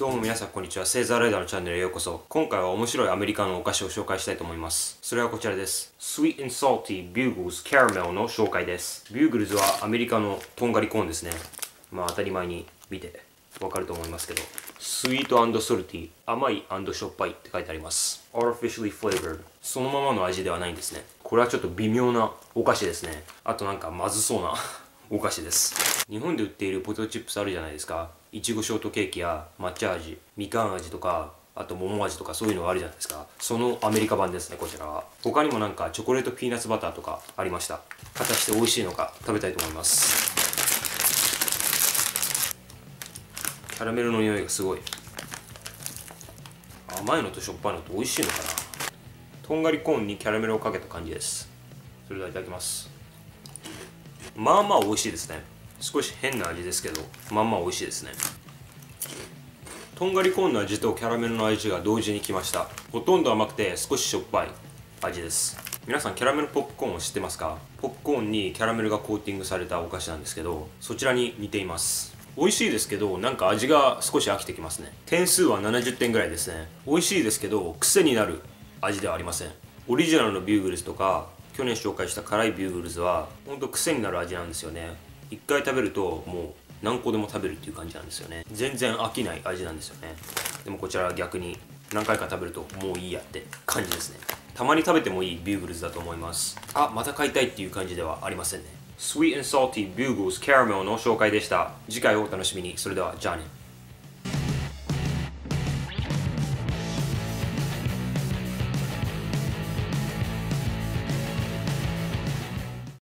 どうも皆さんこんにちは。セーザーライダーのチャンネルへようこそ。今回は面白いアメリカのお菓子を紹介したいと思います。それはこちらです。Sweet and Salty Bugles Caramel の紹介です。ビューグルズはアメリカのとんがりコーンですね。まあ当たり前に見てわかると思いますけど。Sweet and Salty 甘い&しょっぱいって書いてあります。Artificially flavored そのままの味ではないんですね。これはちょっと微妙なお菓子ですね。あとなんかまずそうなお菓子です。日本で売っているポテトチップスあるじゃないですか。いちごショートケーキや抹茶味、みかん味とか、あと桃味とかそういうのがあるじゃないですか。そのアメリカ版ですね、こちらは。他にもなんかチョコレートピーナッツバターとかありました。果たして美味しいのか食べたいと思います。キャラメルの匂いがすごい。甘いのとしょっぱいのと美味しいのかな。とんがりコーンにキャラメルをかけた感じです。それではいただきます。まあまあ美味しいですね。少し変な味ですけど、まあまあ美味しいですね。とんがりコーンの味とキャラメルの味が同時に来ました。ほとんど甘くて少ししょっぱい味です。皆さんキャラメルポップコーンを知ってますか？ポップコーンにキャラメルがコーティングされたお菓子なんですけど、そちらに似ています。美味しいですけど、なんか味が少し飽きてきますね。点数は70点ぐらいですね。美味しいですけど、癖になる味ではありません。オリジナルのビューグルズとか、去年紹介した辛いビューグルズはほんと癖になる味なんですよね。一回食べるともう何個でも食べるっていう感じなんですよね。全然飽きない味なんですよね。でもこちらは逆に何回か食べるともういいやって感じですね。たまに食べてもいいビューグルズだと思います。あ、また買いたいっていう感じではありませんね。Sweet and Salty Bugles Caramel の紹介でした。次回をお楽しみに。それではじゃあね。